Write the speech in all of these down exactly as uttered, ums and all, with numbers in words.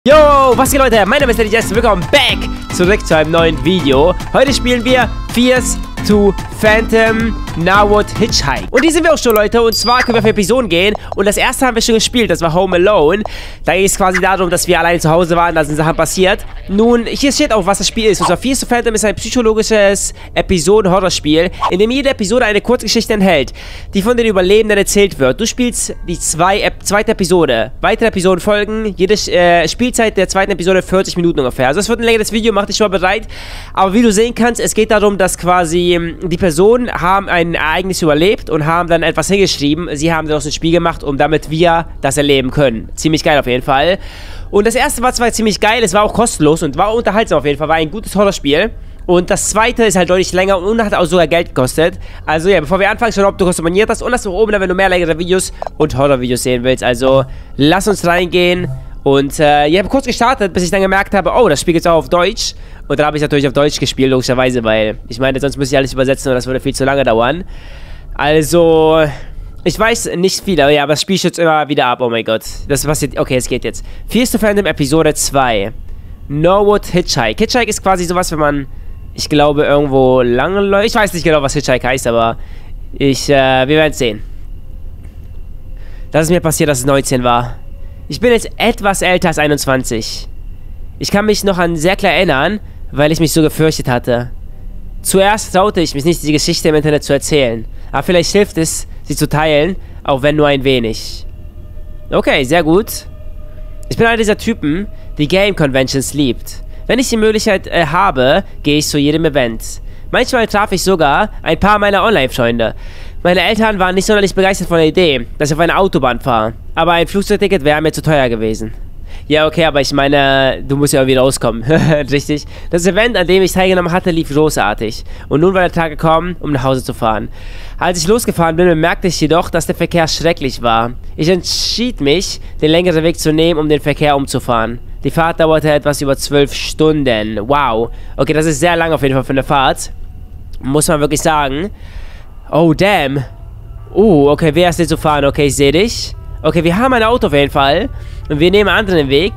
Yo, was geht Leute? Mein Name ist Daddy Jess. Willkommen back zurück zu einem neuen Video. Heute spielen wir Fears to Phantom Now Hitchhike. Und hier sind wir auch schon, Leute. Und zwar können wir auf Episoden gehen. Und das erste haben wir schon gespielt. Das war Home Alone. Da ging es quasi darum, dass wir alleine zu Hause waren. Da sind Sachen passiert. Nun, hier steht auch, was das Spiel ist. Und zwar Fears to Phantom ist ein psychologisches Episoden-Horrorspiel, in dem jede Episode eine Kurzgeschichte enthält, die von den Überlebenden erzählt wird. Du spielst die zwei, Ep zweite Episode. Weitere Episoden folgen. Jede äh, Spielzeit der zweiten Episode vierzig Minuten ungefähr. Also es wird ein längeres Video, mach dich schon mal bereit. Aber wie du sehen kannst, es geht darum, dass quasi die Personen haben ein Ereignis überlebt und haben dann etwas hingeschrieben. Sie haben daraus ein Spiel gemacht, um damit wir das erleben können. Ziemlich geil auf jeden Fall. Und das erste war zwar ziemlich geil, es war auch kostenlos und war unterhaltsam auf jeden Fall. War ein gutes Horrorspiel. Und das zweite ist halt deutlich länger und hat auch sogar Geld gekostet. Also ja, bevor wir anfangen, schau, ob du konsumiert hast. Und lass doch oben, wenn du mehr längere Videos und Horror-Videos sehen willst. Also lass uns reingehen. Und äh, ich habe kurz gestartet, bis ich dann gemerkt habe, oh, das Spiel geht auch auf Deutsch. Und dann habe ich natürlich auf Deutsch gespielt, logischerweise, weil ich meine, sonst müsste ich alles übersetzen und das würde viel zu lange dauern. Also, ich weiß nicht viel, aber ja, aber das Spiel stürzt immer wieder ab, oh mein Gott. Das passiert, okay, es geht jetzt. Fears to Phantom Episode zwei. Norwood Hitchhike. Hitchhike ist quasi sowas, wenn man, ich glaube, irgendwo lange läuft. Ich weiß nicht genau, was Hitchhike heißt, aber ich, äh, wir werden es sehen. Das ist mir passiert, dass es neunzehn war. Ich bin jetzt etwas älter als einundzwanzig. Ich kann mich noch an sehr klar erinnern, weil ich mich so gefürchtet hatte. Zuerst traute ich mich nicht, die Geschichte im Internet zu erzählen. Aber vielleicht hilft es, sie zu teilen, auch wenn nur ein wenig. Okay, sehr gut. Ich bin einer dieser Typen, die Game Conventions liebt. Wenn ich die Möglichkeit äh, habe, gehe ich zu jedem Event. Manchmal traf ich sogar ein paar meiner Online-Freunde. Meine Eltern waren nicht sonderlich begeistert von der Idee, dass ich auf eine Autobahn fahre. Aber ein Flugzeugticket wäre mir zu teuer gewesen. Ja, okay, aber ich meine, du musst ja irgendwie rauskommen. Richtig. Das Event, an dem ich teilgenommen hatte, lief großartig. Und nun war der Tag gekommen, um nach Hause zu fahren. Als ich losgefahren bin, bemerkte ich jedoch, dass der Verkehr schrecklich war. Ich entschied mich, den längeren Weg zu nehmen, um den Verkehr umzufahren. Die Fahrt dauerte etwas über zwölf Stunden. Wow. Okay, das ist sehr lang auf jeden Fall für eine Fahrt. Muss man wirklich sagen. Oh, damn. Uh, okay, wer ist denn zu fahren? Okay, ich sehe dich. Okay, wir haben ein Auto auf jeden Fall. Und wir nehmen einen anderen Weg.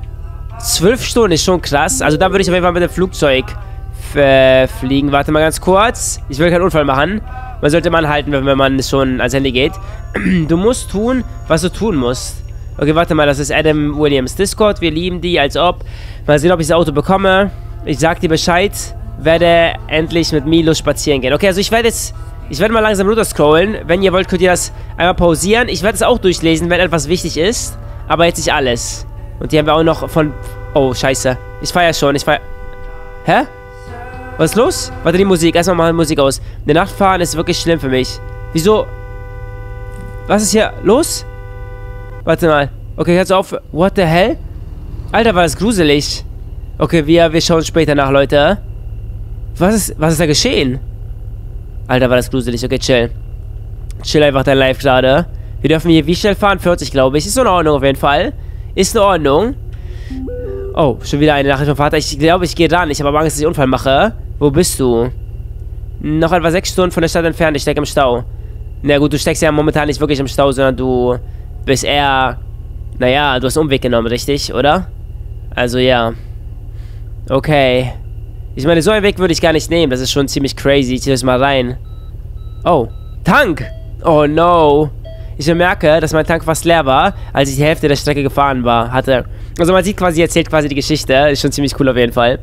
Zwölf Stunden ist schon krass. Also da würde ich auf jeden Fall mit dem Flugzeug fliegen. Warte mal ganz kurz. Ich will keinen Unfall machen. Man sollte mal anhalten, wenn man schon ans Handy geht. Du musst tun, was du tun musst. Okay, warte mal, das ist Adam Williams Discord. Wir lieben die, als ob. Mal sehen, ob ich das Auto bekomme. Ich sag dir Bescheid. Werde endlich mit Milo spazieren gehen. Okay, also ich werde jetzt... Ich werde mal langsam runter scrollen. Wenn ihr wollt, könnt ihr das einmal pausieren. Ich werde es auch durchlesen, wenn etwas wichtig ist. Aber jetzt nicht alles. Und die haben wir auch noch von... Oh, scheiße. Ich feiere schon. Ich feiere... Hä? Was ist los? Warte, die Musik. Erstmal mal Musik aus. Eine Nachtfahren ist wirklich schlimm für mich. Wieso? Was ist hier los? Warte mal. Okay, hört auf. What the hell? Alter, war das gruselig. Okay, wir, wir schauen später nach, Leute. Was ist, was ist da geschehen? Alter, war das gruselig. Okay, chill. Chill einfach dein Live gerade. Wir dürfen hier wie schnell fahren? vierzig, glaube ich. Ist in Ordnung auf jeden Fall. Ist in Ordnung. Oh, schon wieder eine Nachricht vom Vater. Ich glaube, ich gehe ran. Ich habe aber Angst, dass ich einen Unfall mache. Wo bist du? Noch etwa sechs Stunden von der Stadt entfernt. Ich stecke im Stau. Na gut, du steckst ja momentan nicht wirklich im Stau, sondern du bist eher... Naja, du hast einen Umweg genommen, richtig? Oder? Also, ja. Okay. Ich meine, so einen Weg würde ich gar nicht nehmen. Das ist schon ziemlich crazy. Ich zieh das mal rein. Oh. Tank! Oh no. Ich bemerke, dass mein Tank fast leer war, als ich die Hälfte der Strecke gefahren war, hatte. Also man sieht quasi, erzählt quasi die Geschichte. Ist schon ziemlich cool auf jeden Fall.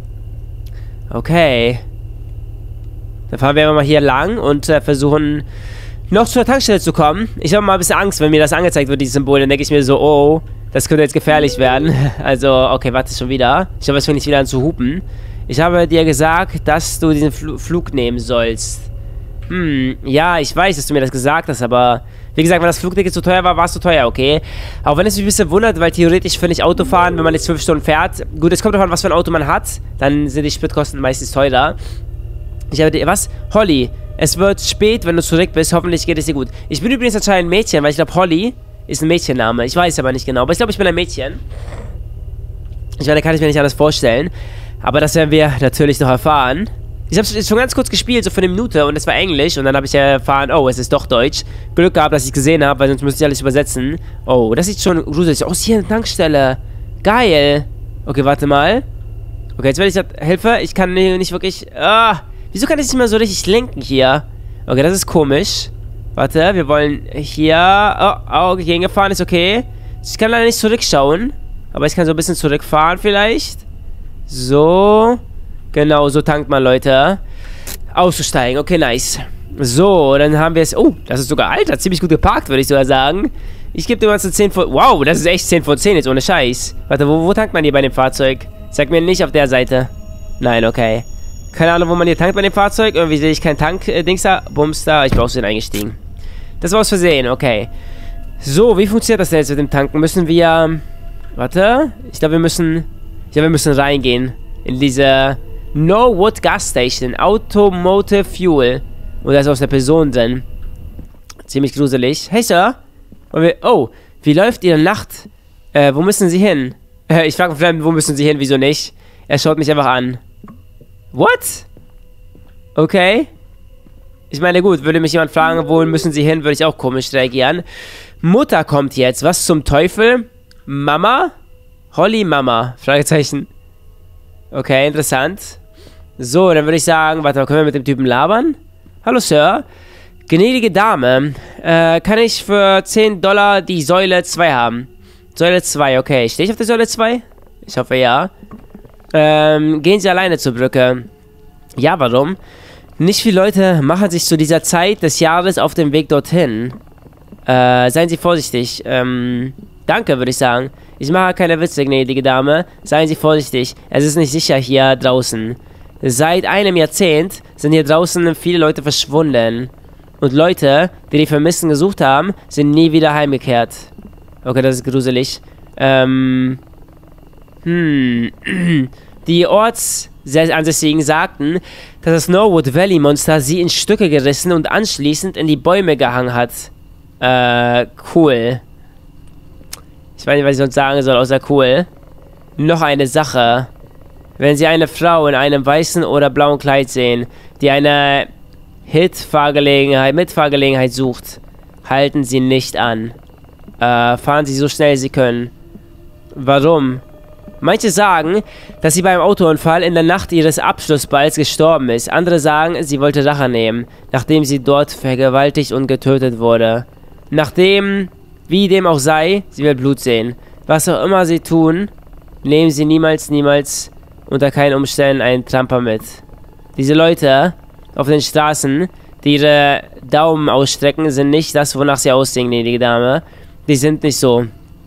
Okay. Dann fahren wir mal hier lang und äh, versuchen noch zur Tankstelle zu kommen. Ich habe mal ein bisschen Angst, wenn mir das angezeigt wird, dieses Symbol. Dann denke ich mir so, oh, das könnte jetzt gefährlich werden. Also, okay, warte schon wieder. Ich habe jetzt fängt nicht wieder an zu hupen. Ich habe dir gesagt, dass du diesen Fl Flug nehmen sollst. Hm, ja, ich weiß, dass du mir das gesagt hast, aber... Wie gesagt, wenn das Flugticket zu teuer war, war es zu teuer, okay? Auch wenn es mich ein bisschen wundert, weil theoretisch finde ich Autofahren, wenn man jetzt zwölf Stunden fährt... Gut, es kommt davon, was für ein Auto man hat. Dann sind die Spritkosten meistens teurer. Ich habe dir... Was? Holly, es wird spät, wenn du zurück bist. Hoffentlich geht es dir gut. Ich bin übrigens anscheinend ein Mädchen, weil ich glaube, Holly ist ein Mädchenname. Ich weiß aber nicht genau, aber ich glaube, ich bin ein Mädchen. Ich meine, kann ich mir nicht anders vorstellen. Aber das werden wir natürlich noch erfahren. Ich habe es schon ganz kurz gespielt, so für eine Minute, und es war Englisch. Und dann habe ich erfahren, oh, es ist doch Deutsch. Glück gehabt, dass ich gesehen habe, weil sonst müsste ich alles übersetzen. Oh, das sieht schon gruselig aus. Oh, ist hier eine Tankstelle. Geil. Okay, warte mal. Okay, jetzt werde ich... Das, Hilfe, ich kann nicht wirklich... Ah, wieso kann ich nicht mehr so richtig lenken hier? Okay, das ist komisch. Warte, wir wollen hier... Oh, oh, okay, hingefahren ist okay. Ich kann leider nicht zurückschauen. Aber ich kann so ein bisschen zurückfahren vielleicht. So. Genau, so tankt man, Leute. Auszusteigen. Okay, nice. So, dann haben wir es... Oh, das ist sogar, Alter, ziemlich gut geparkt, würde ich sogar sagen. Ich gebe dem ganzen zehn von... Wow, das ist echt zehn von zehn jetzt, ohne Scheiß. Warte, wo, wo tankt man hier bei dem Fahrzeug? Sag mir nicht auf der Seite. Nein, okay. Keine Ahnung, wo man hier tankt bei dem Fahrzeug. Irgendwie sehe ich kein Tank-Dings da. Bums da. Ich brauche den eingestiegen. Das war aus Versehen, okay. So, wie funktioniert das denn jetzt mit dem Tanken? Müssen wir... Warte. Ich glaube, wir müssen... Ich glaube, wir müssen reingehen. In diese... Norwood Gas Station. Automotive Fuel. Und da ist auch eine Person drin. Ziemlich gruselig. Hey, Sir. Wir, oh, wie läuft Ihre Nacht? Äh, wo müssen Sie hin? Äh, ich frage Fremden, wo müssen Sie hin? Wieso nicht? Er schaut mich einfach an. What? Okay. Ich meine, gut, würde mich jemand fragen, wo müssen Sie hin, würde ich auch komisch reagieren. Mutter kommt jetzt. Was zum Teufel? Mama? Holly Mama? Fragezeichen. Okay, interessant. So, dann würde ich sagen, warte mal, können wir mit dem Typen labern? Hallo, Sir. Gnädige Dame, äh, kann ich für zehn Dollar die Säule zwei haben? Säule zwei, okay. Stehe ich auf der Säule zwei? Ich hoffe, ja. Ähm, gehen Sie alleine zur Brücke. Ja, warum? Nicht viele Leute machen sich zu dieser Zeit des Jahres auf dem Weg dorthin. Äh, seien Sie vorsichtig. Ähm, danke, würde ich sagen. Ich mache keine Witze, gnädige Dame. Seien Sie vorsichtig. Es ist nicht sicher hier draußen. Seit einem Jahrzehnt sind hier draußen viele Leute verschwunden. Und Leute, die die Vermissten gesucht haben, sind nie wieder heimgekehrt. Okay, das ist gruselig. Ähm... Hm... Die Ortsansässigen sagten, dass das Norwood Valley Monster sie in Stücke gerissen und anschließend in die Bäume gehangen hat. Äh, cool. Ich weiß nicht, was ich sonst sagen soll, außer cool. Noch eine Sache. Wenn Sie eine Frau in einem weißen oder blauen Kleid sehen, die eine Hit-Fahrgelegenheit, Mitfahrgelegenheit sucht, halten Sie nicht an. Äh, fahren Sie so schnell Sie können. Warum? Manche sagen, dass sie beim Autounfall in der Nacht ihres Abschlussballs gestorben ist. Andere sagen, sie wollte Rache nehmen, nachdem sie dort vergewaltigt und getötet wurde. Nachdem, wie dem auch sei, sie will Blut sehen. Was auch immer sie tun, nehmen sie niemals, niemals unter keinen Umständen einen Tramper mit. Diese Leute auf den Straßen, die ihre Daumen ausstrecken, sind nicht das, wonach sie aussehen, gnädige Dame. Die sind nicht so.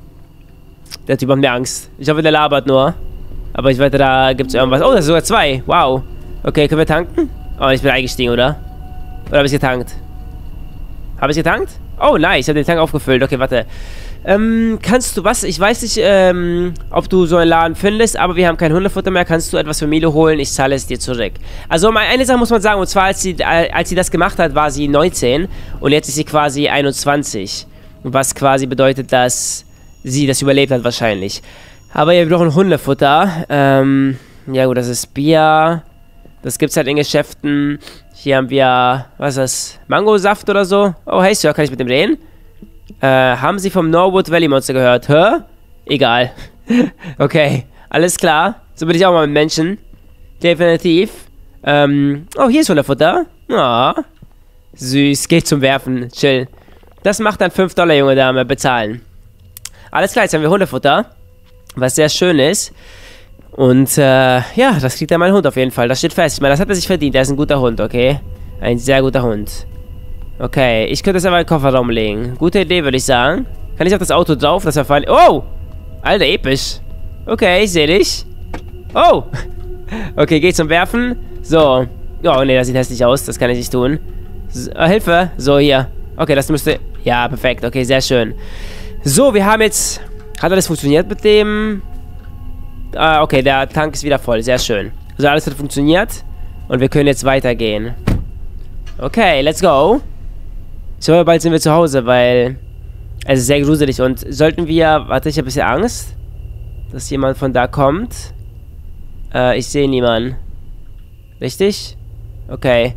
Der Typ hat mir Angst. Ich hoffe, der labert nur. Aber ich wette, da gibt es irgendwas. Oh, das ist sogar zwei. Wow. Okay, können wir tanken? Oh, ich bin eingestiegen, oder? Oder habe ich getankt? Habe ich getankt? Oh, nice. Ich habe den Tank aufgefüllt. Okay, warte. Ähm, kannst du was? Ich weiß nicht, ähm, ob du so einen Laden findest, aber wir haben kein Hundefutter mehr. Kannst du etwas für Milo holen? Ich zahle es dir zurück. Also, eine Sache muss man sagen. Und zwar, als sie, als sie das gemacht hat, war sie neunzehn. Und jetzt ist sie quasi einundzwanzig. Was quasi bedeutet, dass sie das überlebt hat wahrscheinlich. Aber wir brauchen Hundefutter. Ähm, ja gut, das ist Bier. Das gibt's halt in Geschäften. Hier haben wir, was ist das? Mangosaft oder so. Oh, hey Sir, kann ich mit dem reden? Äh, haben Sie vom Norwood Valley Monster gehört? Hä? Egal. Okay, alles klar. So bin ich auch mal mit Menschen. Definitiv. Ähm, oh, hier ist Hundefutter. Ah. Oh, süß, geht zum Werfen. Chill. Das macht dann fünf Dollar, junge Dame. Bezahlen. Alles klar, jetzt haben wir Hundefutter, was sehr schön ist. Und, äh, ja, das kriegt dann mein Hund auf jeden Fall. Das steht fest. Ich meine, das hat er sich verdient. Er ist ein guter Hund, okay? Ein sehr guter Hund. Okay, ich könnte es aber in den Kofferraum legen. Gute Idee, würde ich sagen. Kann ich auf das Auto drauf? Das war Oh! Alter, episch. Okay, ich sehe dich. Oh! Okay, geh zum Werfen. So. Oh, nee, das sieht hässlich aus. Das kann ich nicht tun. So, äh, Hilfe. So, hier. Okay, das müsste... Ja, perfekt. Okay, sehr schön. So, wir haben jetzt... Hat alles funktioniert mit dem... Ah, okay, der Tank ist wieder voll. Sehr schön. Also alles hat funktioniert. Und wir können jetzt weitergehen. Okay, let's go. Ich hoffe, bald sind wir zu Hause, weil... Es ist sehr gruselig. Und sollten wir... Warte, ich habe ein bisschen Angst. Dass jemand von da kommt. Äh, ich sehe niemanden. Richtig? Okay.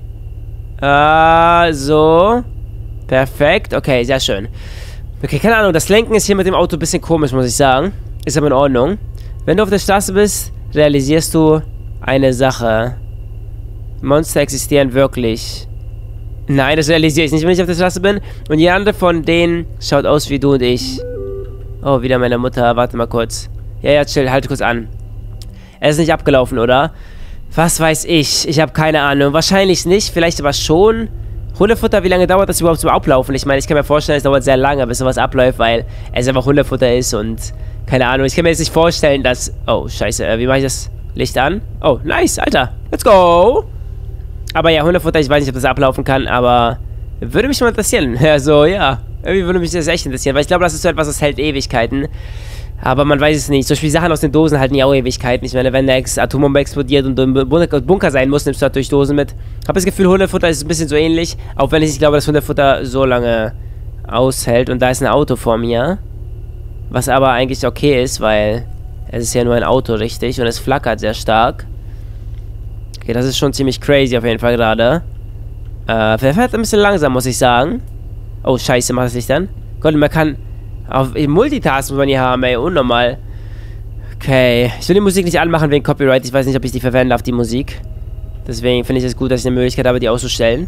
Äh, so. Perfekt. Okay, sehr schön. Okay, keine Ahnung, das Lenken ist hier mit dem Auto ein bisschen komisch, muss ich sagen. Ist aber in Ordnung. Wenn du auf der Straße bist, realisierst du eine Sache. Monster existieren wirklich. Nein, das realisiere ich nicht, wenn ich auf der Straße bin. Und jeder andere von denen schaut aus wie du und ich. Oh, wieder meine Mutter. Warte mal kurz. Ja, ja, chill. Halt kurz an. Er ist nicht abgelaufen, oder? Was weiß ich? Ich habe keine Ahnung. Wahrscheinlich nicht. Vielleicht aber schon. Hundefutter, wie lange dauert das überhaupt zum Ablaufen? Ich meine, ich kann mir vorstellen, es dauert sehr lange, bis sowas abläuft, weil es einfach Hundefutter ist und... Keine Ahnung. Ich kann mir jetzt nicht vorstellen, dass... Oh, scheiße. Äh, wie mache ich das? Licht an? Oh, nice, Alter. Let's go. Aber ja, Hundefutter, ich weiß nicht, ob das ablaufen kann, aber... Würde mich mal interessieren. Also, ja. Irgendwie würde mich das echt interessieren, weil ich glaube, das ist so etwas, das hält Ewigkeiten. Aber man weiß es nicht. Zum Beispiel Sachen aus den Dosen halten ja auch Ewigkeiten. Ich meine, wenn der Atombombe explodiert und du im Bunker sein musst, nimmst du natürlich Dosen mit. Ich habe das Gefühl, Hundefutter ist ein bisschen so ähnlich. Auch wenn ich nicht glaube, dass Hundefutter so lange aushält. Und da ist ein Auto vor mir. Was aber eigentlich okay ist, weil es ist ja nur ein Auto, richtig? Und es flackert sehr stark. Okay, das ist schon ziemlich crazy auf jeden Fall gerade. Äh, der fährt ein bisschen langsam, muss ich sagen. Oh, scheiße, macht das nicht dann? Gott, man kann... Auf Multitask muss man hier haben, ey, unnormal. Okay, ich will die Musik nicht anmachen wegen Copyright. Ich weiß nicht, ob ich die verwenden darf, die Musik. Deswegen finde ich es gut, dass ich eine Möglichkeit habe, die auszustellen.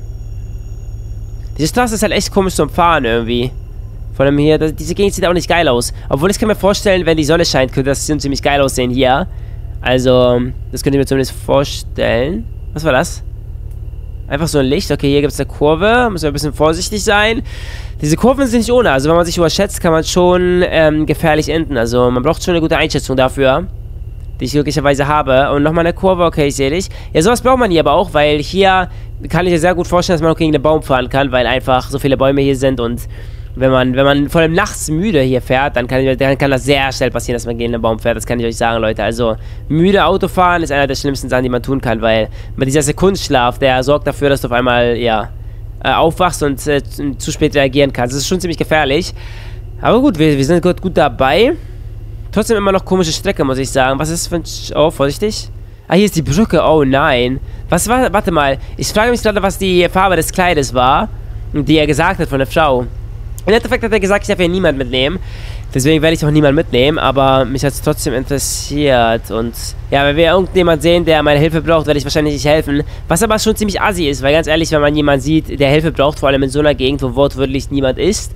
Diese Straße ist halt echt komisch zum Fahren irgendwie. Vor allem hier, das, diese Gegend sieht auch nicht geil aus. Obwohl, ich kann mir vorstellen, wenn die Sonne scheint, könnte das ziemlich geil aussehen hier. Also, das könnt ihr mir zumindest vorstellen. Was war das? Einfach so ein Licht. Okay, hier gibt es eine Kurve. Muss man ein bisschen vorsichtig sein. Diese Kurven sind nicht ohne. Also wenn man sich überschätzt, kann man schon ähm, gefährlich enden. Also man braucht schon eine gute Einschätzung dafür, die ich glücklicherweise habe. Und nochmal eine Kurve. Okay, ich sehe dich. Ja, sowas braucht man hier aber auch, weil hier kann ich mir sehr gut vorstellen, dass man auch gegen einen Baum fahren kann, weil einfach so viele Bäume hier sind und wenn man, wenn man vor allem nachts müde hier fährt, dann kann, dann kann das sehr schnell passieren, dass man gegen einen Baum fährt. Das kann ich euch sagen, Leute. Also, müde Autofahren ist einer der schlimmsten Sachen, die man tun kann, weil mit dieser Sekundenschlaf, der sorgt dafür, dass du auf einmal, ja, äh, aufwachst und äh, zu spät reagieren kannst. Das ist schon ziemlich gefährlich. Aber gut, wir, wir sind gut, gut dabei. Trotzdem immer noch komische Strecke, muss ich sagen. Was ist für ein... Sch oh, vorsichtig. Ah, hier ist die Brücke. Oh, nein. Was war... Warte mal. Ich frage mich gerade, was die Farbe des Kleides war, die er gesagt hat von der Frau. Im Endeffekt hat er gesagt, ich darf ja niemand mitnehmen. Deswegen werde ich auch niemand mitnehmen, aber mich hat es trotzdem interessiert. Und ja, wenn wir irgendjemand sehen, der meine Hilfe braucht, werde ich wahrscheinlich nicht helfen. Was aber schon ziemlich assi ist, weil ganz ehrlich, wenn man jemanden sieht, der Hilfe braucht, vor allem in so einer Gegend, wo wortwörtlich niemand ist,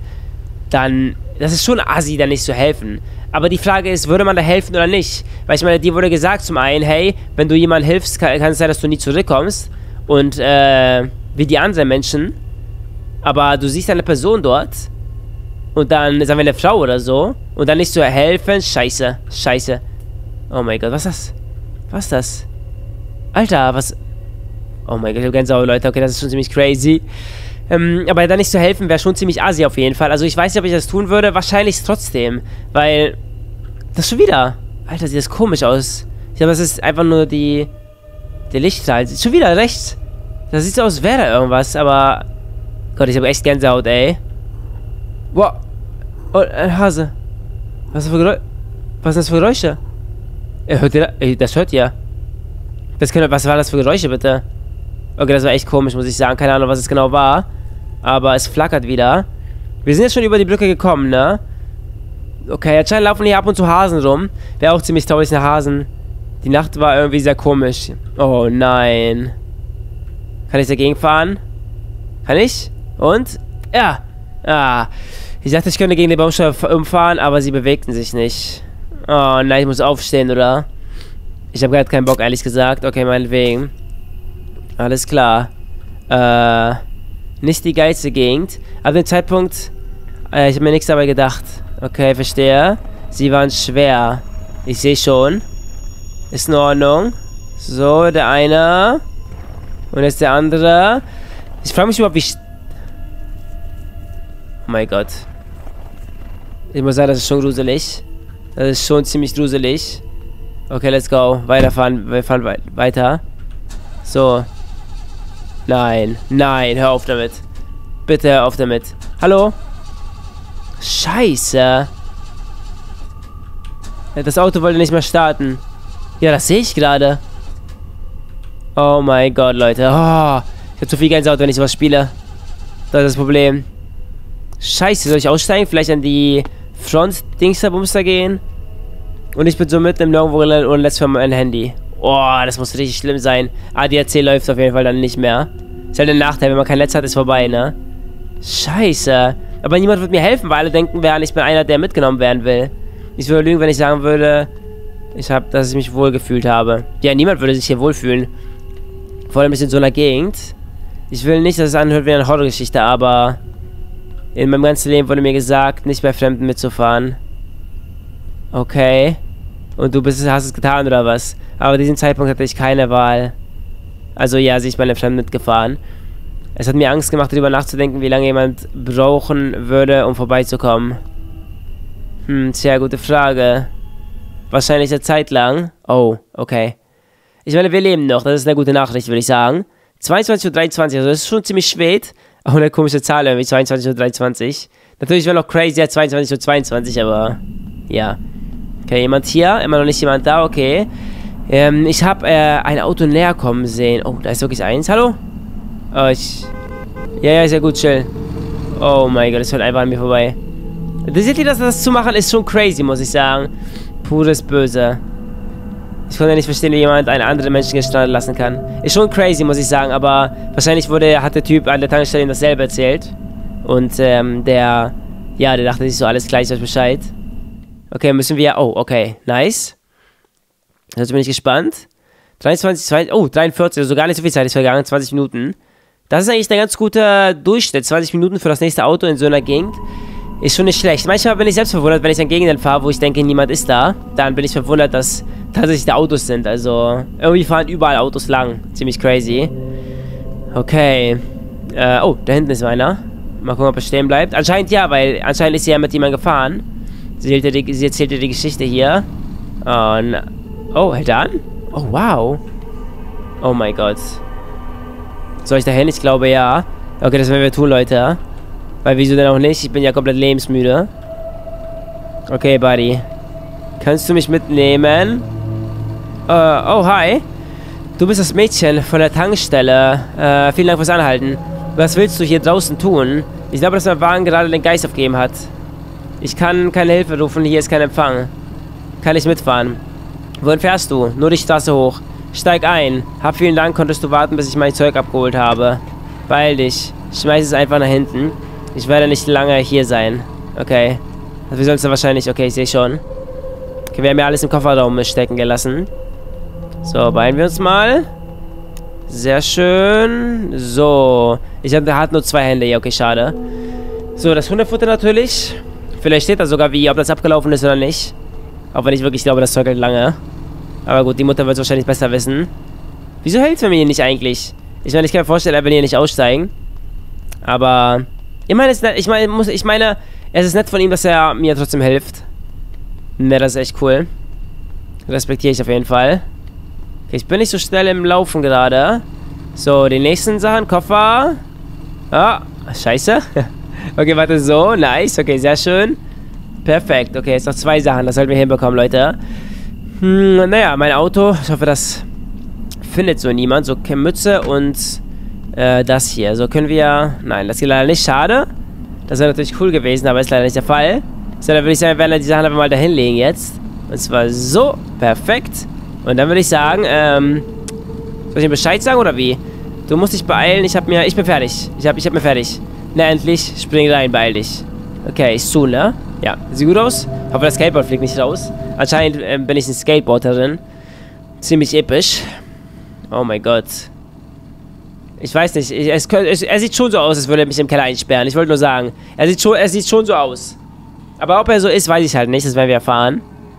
dann, das ist schon assi, da nicht zu helfen. Aber die Frage ist, würde man da helfen oder nicht? Weil ich meine, dir wurde gesagt zum einen, hey, wenn du jemandem hilfst, kann, kann es sein, dass du nie zurückkommst. Und, äh, wie die anderen Menschen. Aber du siehst eine Person dort. Und dann, sagen wir, eine Frau oder so. Und dann nicht zu helfen. Scheiße. Scheiße. Oh mein Gott, was ist das? Was ist das? Alter, was... Oh mein Gott, ich hab Gänsehaut, Leute. Okay, das ist schon ziemlich crazy. Ähm, aber dann nicht zu helfen, wäre schon ziemlich assi auf jeden Fall. Also ich weiß nicht, ob ich das tun würde. Wahrscheinlich trotzdem. Weil... Das schon wieder. Alter, sieht das komisch aus. Ich glaube, das ist einfach nur die... Der Lichtstrahl. Schon wieder rechts. Das sieht so aus, als wäre da irgendwas, aber... Gott, ich habe echt Gänsehaut, ey. Wow. Oh, ein Hase. Was ist das für Geräusche? Was sind das für Geräusche? Er hört ihr da? Das hört ihr. Das können, was war das für Geräusche, bitte? Okay, das war echt komisch, muss ich sagen. Keine Ahnung, was es genau war. Aber es flackert wieder. Wir sind jetzt schon über die Brücke gekommen, ne? Okay, anscheinend laufen hier ab und zu Hasen rum. Wäre auch ziemlich traurig, eine Hasen. Die Nacht war irgendwie sehr komisch. Oh nein. Kann ich dagegen fahren? Kann ich? Und? Ja. Ah. Ich dachte, ich könnte gegen den Baumstamm umfahren, aber sie bewegten sich nicht. Oh nein, ich muss aufstehen, oder? Ich habe gerade keinen Bock, ehrlich gesagt. Okay, meinetwegen. Alles klar. Äh, nicht die geilste Gegend. Ab dem Zeitpunkt, äh, ich habe mir nichts dabei gedacht. Okay, verstehe. Sie waren schwer. Ich sehe schon. Ist in Ordnung. So, der eine. Und jetzt der andere. Ich frage mich überhaupt, wie... Oh mein Gott. Ich muss sagen, das ist schon gruselig. Das ist schon ziemlich gruselig. Okay, let's go. Weiterfahren. Wir fahren wei weiter. So. Nein. Nein, hör auf damit. Bitte hör auf damit. Hallo? Scheiße. Das Auto wollte nicht mehr starten. Ja, das sehe ich gerade. Oh mein Gott, Leute. Oh, ich habe zu viel Gänsehaut, wenn ich was spiele. Das ist das Problem. Scheiße, soll ich aussteigen? Vielleicht an die Front-Dingsterbumster gehen? Und ich bin so mitten im Nirgendwo gelandet und letzt für mein Handy. Oh, das muss richtig schlimm sein. A D A C läuft auf jeden Fall dann nicht mehr. Ist halt ein Nachteil, wenn man kein Netz hat, ist vorbei, ne? Scheiße. Aber niemand wird mir helfen, weil alle denken, wer ich bin einer, der mitgenommen werden will. Ich würde lügen, wenn ich sagen würde, ich habe, dass ich mich wohl gefühlt habe. Ja, niemand würde sich hier wohlfühlen. Vor allem in so einer Gegend. Ich will nicht, dass es anhört wie eine Horrorgeschichte, aber in meinem ganzen Leben wurde mir gesagt, nicht bei Fremden mitzufahren. Okay. Und du bist, hast es getan, oder was? Aber an diesem Zeitpunkt hatte ich keine Wahl. Also ja, sie ist bei einem Fremden mitgefahren. Es hat mir Angst gemacht, darüber nachzudenken, wie lange jemand brauchen würde, um vorbeizukommen. Hm, sehr gute Frage. Wahrscheinlich eine Zeit lang. Oh, okay. Ich meine, wir leben noch. Das ist eine gute Nachricht, würde ich sagen. zweiundzwanzig Uhr dreiundzwanzig, also das ist schon ziemlich spät. Auch eine komische Zahl irgendwie, zweiundzwanzig Uhr dreiundzwanzig. Natürlich wäre noch crazy, zweiundzwanzig Uhr zweiundzwanzig, aber ja. Okay, jemand hier? Immer noch nicht jemand da, okay. Ähm, ich habe äh, ein Auto näher kommen sehen. Oh, da ist wirklich eins. Hallo? Oh, ich... Ja, ja, sehr gut, chill. Oh mein Gott, das fährt einfach an mir vorbei. Seht ihr, dass das zu machen ist schon crazy, muss ich sagen. Pures Böse. Ich konnte nicht verstehen, wie jemand einen anderen Menschen gestrandet lassen kann. Ist schon crazy, muss ich sagen, aber wahrscheinlich wurde, hat der Typ an der Tankstelle ihm dasselbe erzählt. Und ähm, der, ja, der dachte sich so, alles klar, ich weiß Bescheid. Okay, müssen wir, oh, okay, nice. Jetzt bin ich gespannt. dreiundzwanzig, zwei, oh, dreiundvierzig, also gar nicht so viel Zeit ist vergangen, zwanzig Minuten. Das ist eigentlich ein ganz guter Durchschnitt, zwanzig Minuten für das nächste Auto in so einer Gegend. Ist schon nicht schlecht. Manchmal bin ich selbst verwundert, wenn ich an Gegenden fahre, wo ich denke, niemand ist da. Dann bin ich verwundert, dass tatsächlich da Autos sind. Also, irgendwie fahren überall Autos lang. Ziemlich crazy. Okay. Äh, oh, da hinten ist einer. Mal gucken, ob er stehen bleibt. Anscheinend ja, weil anscheinend ist sie ja mit jemandem gefahren. Sie erzählte die, sie erzählte die Geschichte hier. Und, oh, hält er an? Oh, wow. Oh mein Gott. Soll ich da hin? Ich glaube, ja. Okay, das werden wir tun, Leute. Weil wieso denn auch nicht? Ich bin ja komplett lebensmüde. Okay, Buddy. Kannst du mich mitnehmen? Äh, oh, hi. Du bist das Mädchen von der Tankstelle. Äh, vielen Dank fürs Anhalten. Was willst du hier draußen tun? Ich glaube, dass mein Wagen gerade den Geist aufgegeben hat. Ich kann keine Hilfe rufen, hier ist kein Empfang. Kann ich mitfahren? Wohin fährst du? Nur die Straße hoch. Steig ein. Hab vielen Dank, konntest du warten, bis ich mein Zeug abgeholt habe. Beeil dich. Schmeiß es einfach nach hinten. Ich werde nicht lange hier sein. Okay. Also wir sollen es ja wahrscheinlich... Okay, ich sehe schon. Okay, wir haben ja alles im Kofferraum stecken gelassen. So, beeilen wir uns mal. Sehr schön. So. Ich habe der hat nur zwei Hände hier. Okay, schade. So, das Hundefutter natürlich. Vielleicht steht da sogar wie, ob das abgelaufen ist oder nicht. Auch wenn ich wirklich glaube, das Zeug hält lange. Aber gut, die Mutter wird es wahrscheinlich besser wissen. Wieso hält es mir hier nicht eigentlich? Ich meine, ich kann mir vorstellen, er will hier nicht aussteigen. Aber... Ich meine, es, ich, meine, muss, ich meine, es ist nett von ihm, dass er mir trotzdem hilft. Ne, das ist echt cool. Respektiere ich auf jeden Fall. Okay, ich bin nicht so schnell im Laufen gerade. So, die nächsten Sachen. Koffer. Ah, scheiße. Okay, warte, so. Nice. Okay, sehr schön. Perfekt. Okay, jetzt noch zwei Sachen. Das sollten wir hinbekommen, Leute. Hm, naja, mein Auto. Ich hoffe, das findet so niemand. So, Mütze und... das hier. So können wir... Nein, das geht leider nicht. Schade. Das wäre natürlich cool gewesen, aber ist leider nicht der Fall. So, dann würde ich sagen, wir werden die Sachen einfach mal dahin legen jetzt. Und zwar so. Perfekt. Und dann würde ich sagen, ähm... soll ich dir Bescheid sagen oder wie? Du musst dich beeilen. Ich hab mir... Ich bin fertig. Ich hab, ich hab mir fertig. Na, endlich. Spring rein, beeil dich. Okay, ist zu, ne? Ja. Sieht gut aus? Ich hoffe, das Skateboard fliegt nicht raus. Anscheinend äh, bin ich ein Skateboarderin. Ziemlich episch. Oh mein Gott. Ich weiß nicht, ich, es, es, er sieht schon so aus, als würde er mich im Keller einsperren. Ich wollte nur sagen, er sieht, schon, er sieht schon so aus. Aber ob er so ist, weiß ich halt nicht, das werden wir erfahren.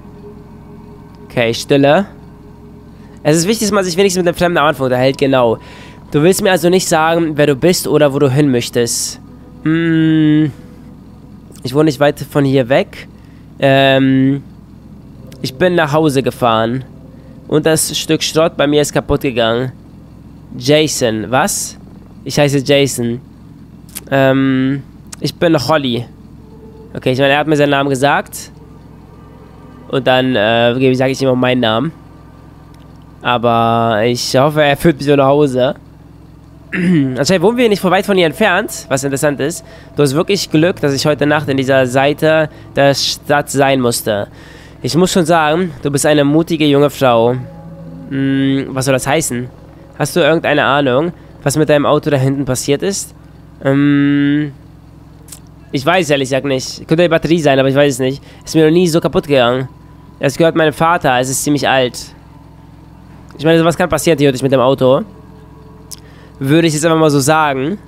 Okay, Stille. Es ist wichtig, dass man sich wenigstens mit einem Fremden am Anfang unterhält, genau. Du willst mir also nicht sagen, wer du bist oder wo du hin möchtest. Hm, ich wohne nicht weit von hier weg. Ähm, ich bin nach Hause gefahren. Und das Stück Schrott bei mir ist kaputt gegangen. Jason, was? Ich heiße Jason. Ähm, ich bin Holly. Okay, ich meine, er hat mir seinen Namen gesagt. Und dann, äh, sage ich ihm auch meinen Namen. Aber ich hoffe, er führt mich so nach Hause. Anscheinend wohnen wir nicht vor weit von hier entfernt, was interessant ist. Du hast wirklich Glück, dass ich heute Nacht in dieser Seite der Stadt sein musste. Ich muss schon sagen, du bist eine mutige junge Frau. Hm, was soll das heißen? Hast du irgendeine Ahnung, was mit deinem Auto da hinten passiert ist? Ähm... Ich weiß ehrlich gesagt nicht. Könnte die Batterie sein, aber ich weiß es nicht. Ist mir noch nie so kaputt gegangen. Es gehört meinem Vater, es ist ziemlich alt. Ich meine, sowas kann passieren theoretisch mit dem Auto. Würde ich jetzt einfach mal so sagen.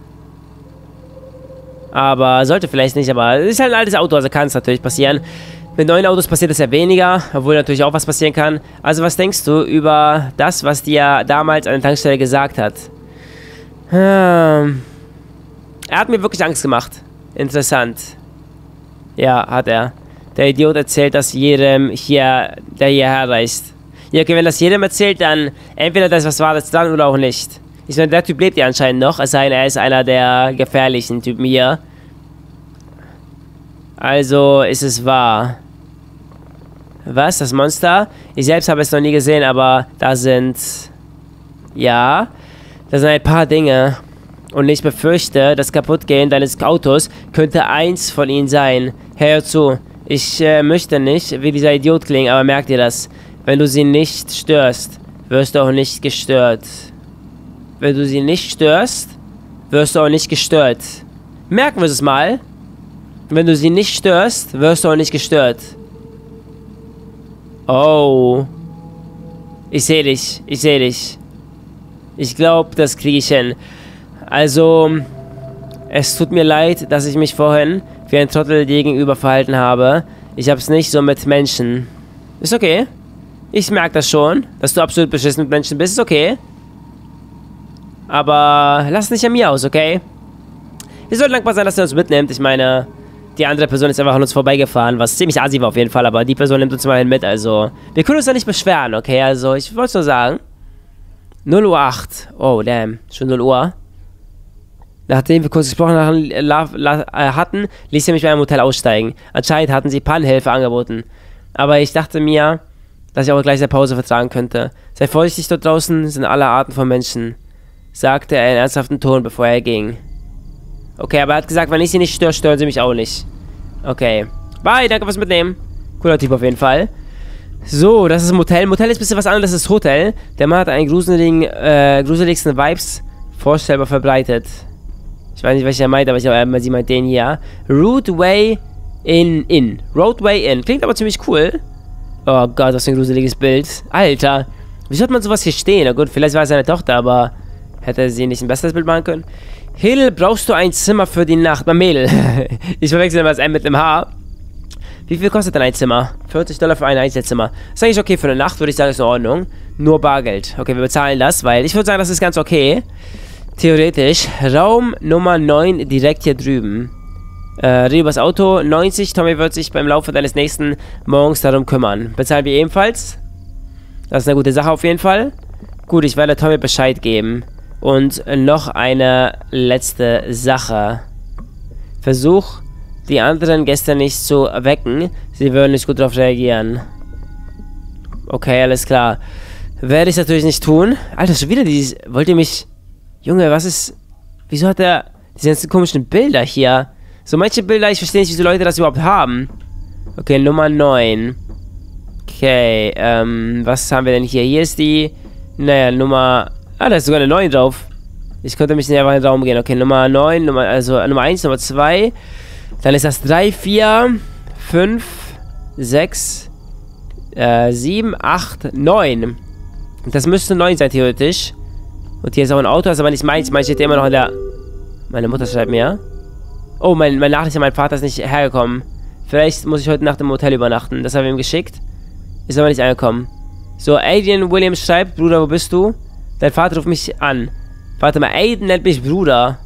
Aber sollte vielleicht nicht, aber es ist halt ein altes Auto, also kann es natürlich passieren. Mit neuen Autos passiert es ja weniger, obwohl natürlich auch was passieren kann. Also was denkst du über das, was dir damals an der Tankstelle gesagt hat? Hm. Er hat mir wirklich Angst gemacht. Interessant. Ja, hat er. Der Idiot erzählt das jedem hier, der hierher reist. Ja, okay, wenn das jedem erzählt, dann entweder das was Wahres dran oder auch nicht. Ich meine, der Typ lebt ja anscheinend noch, es sei denn, er ist einer der gefährlichen Typen hier. Also ist es wahr. Was? Das Monster? Ich selbst habe es noch nie gesehen, aber da sind... Ja, da sind ein paar Dinge. Und ich befürchte, das Kaputtgehen deines Autos könnte eins von ihnen sein. Hör zu, ich äh, möchte nicht wie dieser Idiot klingen, aber merk dir das. Wenn du sie nicht störst, wirst du auch nicht gestört. Wenn du sie nicht störst, wirst du auch nicht gestört. Merken wir es mal. Wenn du sie nicht störst, wirst du auch nicht gestört. Oh. Ich sehe dich, ich sehe dich. Ich glaube, das kriege ich hin. Also, es tut mir leid, dass ich mich vorhin wie ein Trottel dir gegenüber verhalten habe. Ich hab's nicht so mit Menschen. Ist okay. Ich merke das schon, dass du absolut beschissen mit Menschen bist. Ist okay. Aber lass nicht an mir aus, okay? Wir sollten dankbar sein, dass er uns mitnimmt. Ich meine, die andere Person ist einfach an uns vorbeigefahren, was ziemlich assi war auf jeden Fall. Aber die Person nimmt uns immerhin mit, also... Wir können uns da nicht beschweren, okay? Also, ich wollte es nur sagen. null Uhr acht. Oh, damn. Schon null Uhr. Nachdem wir kurz gesprochen hatten, ließ er mich bei einem Hotel aussteigen. Anscheinend hatten sie Pannenhilfe angeboten. Aber ich dachte mir, dass ich auch gleich eine Pause vertragen könnte. Sei vorsichtig, dort draußen sind alle Arten von Menschen, sagte er in ernsthaftem Ton, bevor er ging. Okay, aber er hat gesagt, wenn ich sie nicht störe, stören sie mich auch nicht. Okay. Bye, danke fürs Mitnehmen. Cooler Typ auf jeden Fall. So, das ist ein Motel. Motel ist ein bisschen was anderes als Hotel. Der Mann hat einen gruseligen, äh, gruseligsten Vibes vorstellbar verbreitet. Ich weiß nicht, was er meint, aber ich glaube, sie meint den hier. Roadway in Inn. Roadway Inn. Klingt aber ziemlich cool. Oh Gott, was für ein gruseliges Bild. Alter. Wie sollte man sowas hier stehen? Na gut, vielleicht war es seine Tochter, aber hätte sie nicht ein besseres Bild machen können? Hill, brauchst du ein Zimmer für die Nacht? Na, Mädel. Ich verwechsel immer das M mit dem H. Wie viel kostet denn ein Zimmer? vierzig Dollar für ein Einzelzimmer. Ist eigentlich okay für eine Nacht, würde ich sagen, ist in Ordnung. Nur Bargeld. Okay, wir bezahlen das, weil ich würde sagen, das ist ganz okay. Theoretisch. Raum Nummer neun direkt hier drüben. Äh, rede über das Auto. neunzig. Tommy wird sich beim Laufe deines nächsten Morgens darum kümmern. Bezahlen wir ebenfalls. Das ist eine gute Sache auf jeden Fall. Gut, ich werde Tommy Bescheid geben. Und noch eine letzte Sache. Versuch, die anderen Gäste nicht zu wecken. Sie würden nicht gut darauf reagieren. Okay, alles klar. Werde ich natürlich nicht tun. Alter, schon wieder dieses... Wollt ihr mich... Junge, was ist... Wieso hat er diese ganzen komischen Bilder hier? So manche Bilder, ich verstehe nicht, wieso Leute das überhaupt haben. Okay, Nummer neun. Okay, ähm, was haben wir denn hier? Hier ist die... Naja, Nummer... Ah, da ist sogar eine neun drauf. Ich könnte mich nicht einfach in den Raum gehen. Okay, Nummer neun, Nummer, also Nummer eins, Nummer zwei. Dann ist das drei, vier, fünf, sechs, sieben, acht, neun. Das müsste neun sein, theoretisch. Und hier ist auch ein Auto, das ist aber nicht meins. Meins steht immer noch in der... Meine Mutter schreibt mir. Oh, mein, mein Nachricht, mein Vater ist nicht hergekommen. Vielleicht muss ich heute Nacht im Hotel übernachten. Das haben wir ihm geschickt. Ist aber nicht angekommen. So, Adrian Williams schreibt, Bruder, wo bist du? Dein Vater ruft mich an. Warte mal, Aiden nennt mich Bruder.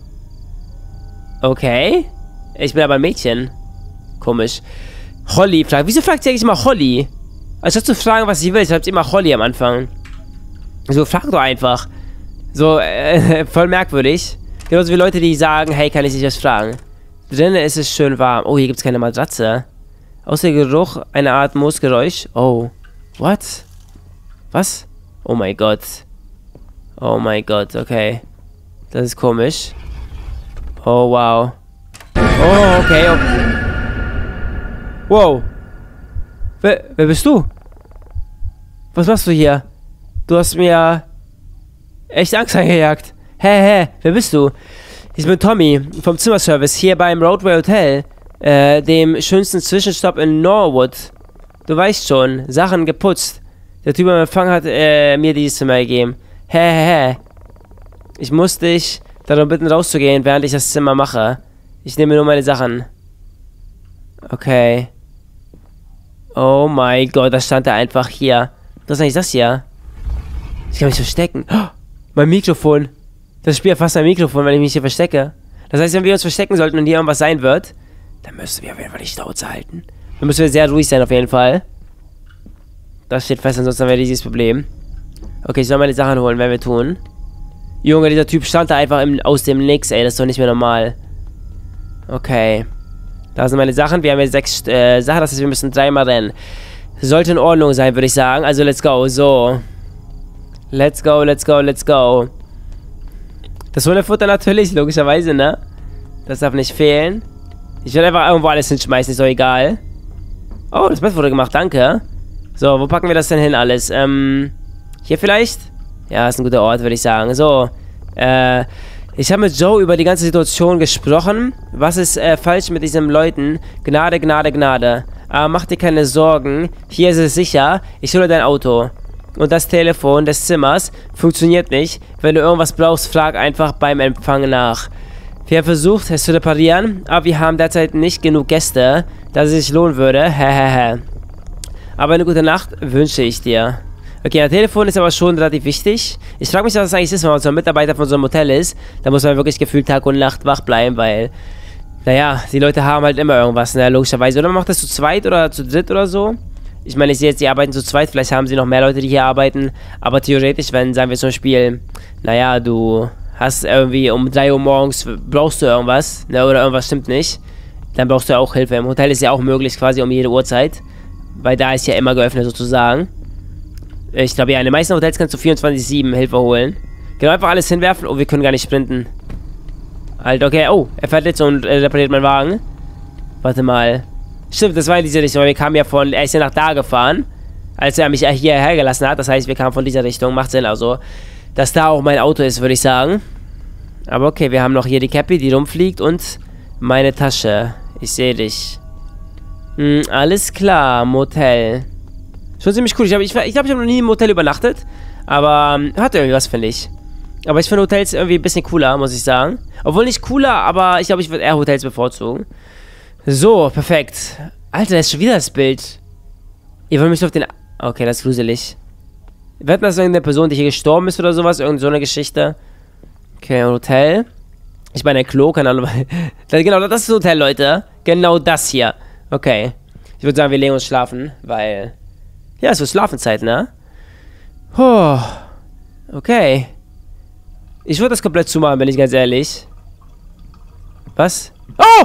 Okay. Ich bin aber ein Mädchen. Komisch. Holly fragt. Wieso fragt sie eigentlich immer Holly? Anstatt zu fragen, was sie will, schreibt sie immer Holly am Anfang. So, frag doch einfach. So, äh, voll merkwürdig. Genauso wie Leute, die sagen, hey, kann ich dich was fragen? Drinnen ist es schön warm. Oh, hier gibt es keine Matratze. Außer Geruch, eine Art Moosgeräusch. Oh. What? Was? Oh mein Gott. Oh mein Gott, okay. Das ist komisch. Oh, wow. Oh, okay. Oh. Wow. Wer, wer bist du? Was machst du hier? Du hast mir echt Angst eingejagt. Hä, hä, wer bist du? Ich bin Tommy vom Zimmerservice hier beim Roadway Hotel, äh, dem schönsten Zwischenstopp in Norwood. Du weißt schon, Sachen geputzt. Der Typ am Empfang hat äh, mir dieses Zimmer gegeben. Hä, hä, hä. Ich muss dich darum bitten, rauszugehen, während ich das Zimmer mache. Ich nehme nur meine Sachen. Okay. Oh mein Gott, das stand da einfach hier. Was ist eigentlich das hier? Ich kann mich verstecken. Oh, mein Mikrofon. Das spielt fast mein Mikrofon, wenn ich mich hier verstecke. Das heißt, wenn wir uns verstecken sollten und hier irgendwas sein wird, dann müssen wir auf jeden Fall die Schnauze halten. Dann müssen wir sehr ruhig sein, auf jeden Fall. Das steht fest, ansonsten wäre dieses Problem. Okay, ich soll meine Sachen holen, werden wir tun. Junge, dieser Typ stand da einfach im, aus dem Nix, ey. Das ist doch nicht mehr normal. Okay. Da sind meine Sachen. Wir haben jetzt sechs äh, Sachen, das heißt, wir müssen dreimal rennen. Sollte in Ordnung sein, würde ich sagen. Also, let's go. So. Let's go, let's go, let's go. Das Hundefutter natürlich, logischerweise, ne? Das darf nicht fehlen. Ich werde einfach irgendwo alles hinschmeißen, ist doch egal. Oh, das Bett wurde gemacht, danke. So, wo packen wir das denn hin alles? Ähm, hier vielleicht? Ja, ist ein guter Ort, würde ich sagen. So, äh, ich habe mit Joe über die ganze Situation gesprochen. Was ist äh, falsch mit diesen Leuten? Gnade, Gnade, Gnade. Aber mach dir keine Sorgen. Hier ist es sicher. Ich hole dein Auto. Und das Telefon des Zimmers funktioniert nicht. Wenn du irgendwas brauchst, frag einfach beim Empfang nach. Wir haben versucht, es zu reparieren, aber wir haben derzeit nicht genug Gäste, dass es sich lohnen würde. Hehehe. Aber eine gute Nacht wünsche ich dir. Okay, ein Telefon ist aber schon relativ wichtig. Ich frage mich, was das eigentlich ist, wenn man so ein Mitarbeiter von so einem Hotel ist. Da muss man wirklich gefühlt Tag und Nacht wach bleiben, weil, naja, die Leute haben halt immer irgendwas, ne, logischerweise. Oder man macht das zu zweit oder zu dritt oder so. Ich meine, ich sehe jetzt, die arbeiten zu zweit. Vielleicht haben sie noch mehr Leute, die hier arbeiten. Aber theoretisch, wenn, sagen wir zum Beispiel, naja, du hast irgendwie um drei Uhr morgens, brauchst du irgendwas, ne, oder irgendwas stimmt nicht, dann brauchst du auch Hilfe. Im Hotel ist ja auch möglich, quasi um jede Uhrzeit. Weil da ist ja immer geöffnet, sozusagen. Ich glaube, ja, in den meisten Hotels kannst du vierundzwanzig sieben Hilfe holen. Genau, einfach alles hinwerfen. Oh, wir können gar nicht sprinten. Halt, okay. Oh, er fährt jetzt und äh, repariert meinen Wagen. Warte mal. Stimmt, das war in diese Richtung, weil wir kamen ja von, er ist ja nach da gefahren, als er mich hierher gelassen hat. Das heißt, wir kamen von dieser Richtung. Macht Sinn, also, dass da auch mein Auto ist, würde ich sagen. Aber okay, wir haben noch hier die Cappy, die rumfliegt und meine Tasche. Ich sehe dich. Hm, alles klar, Motel. Schon ziemlich cool. Ich glaube, ich, ich, glaub, ich habe noch nie im Hotel übernachtet. Aber ähm, hat irgendwie was, finde ich. Aber ich finde Hotels irgendwie ein bisschen cooler, muss ich sagen. Obwohl nicht cooler, aber ich glaube, ich würde eher Hotels bevorzugen. So, perfekt. Alter, das ist schon wieder das Bild. Ihr wollt mich auf den... Okay, das ist gruselig. Wetten, das irgendeine Person, die hier gestorben ist oder sowas? Irgend so eine Geschichte. Okay, Hotel. Ich meine, ein Klo, keine Ahnung. Genau, das ist das Hotel, Leute. Genau das hier. Okay. Ich würde sagen, wir legen uns schlafen, weil... Ja, es wird Schlafenzeit, ne? Oh. Okay. Ich würde das komplett zumachen, bin ich ganz ehrlich. Was? Oh!